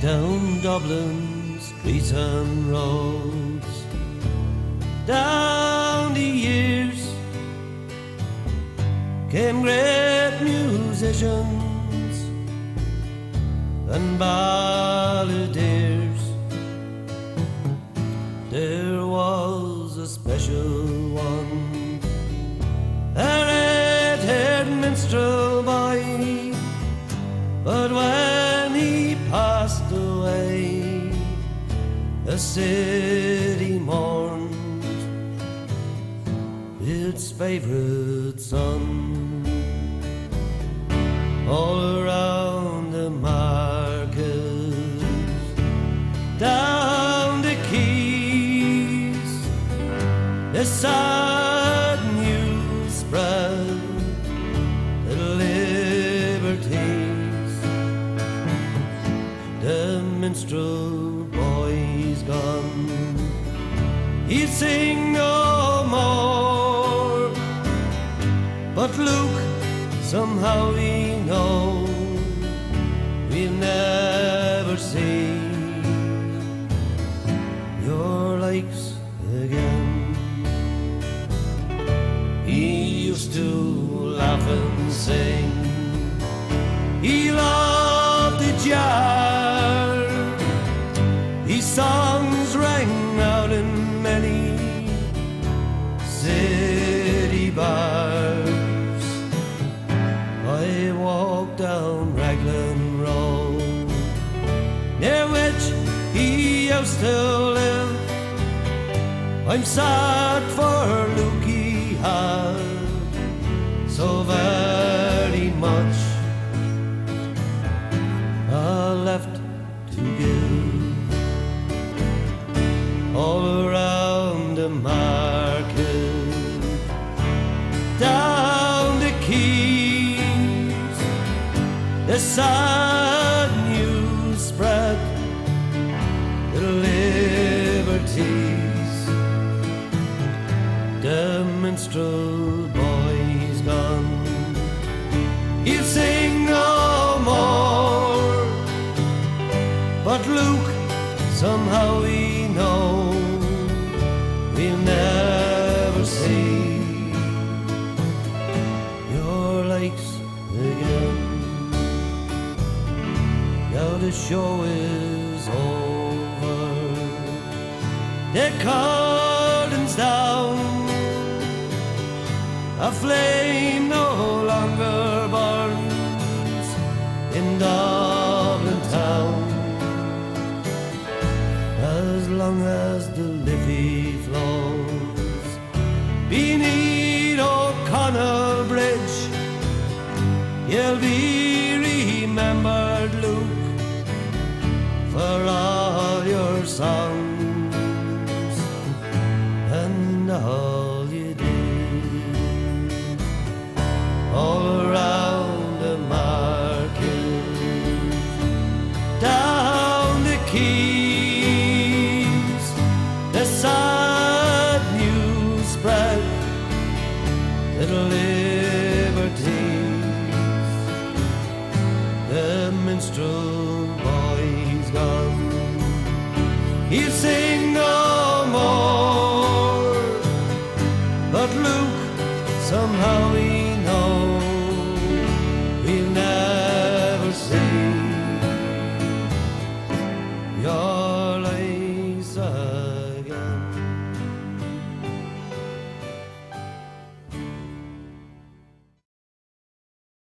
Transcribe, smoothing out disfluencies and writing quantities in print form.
down Dublin streets and roads, down the years came great musicians and balladeers. There was a special one, a red-haired minstrel boy, but when he passed away, the city mourned its favorite son. All around the market, down the quays, the sad news spread, the liberties. The minstrel boy's gone, he'll sing no more, but look, somehow we know we'll never see your likes again. He used to laugh and sing, he loved the jar, his songs rang out in many city bars. I walked down Raglan Road, near which he used to live. I'm sad for Luke, he had so very much left to give. All around the market, down the quays, the sad news spread, the liberties. The minstrel boy's gone, he'll sing no more, but Luke, somehow we know we'll never see your likes again. Now the show is over, the curtain's down, a flame no longer burns in Dublin town. As long as the Liffey flows beneath O'Connell Bridge, you'll be remembered, Luke, for all your songs and all you did. All around the market, down the quay,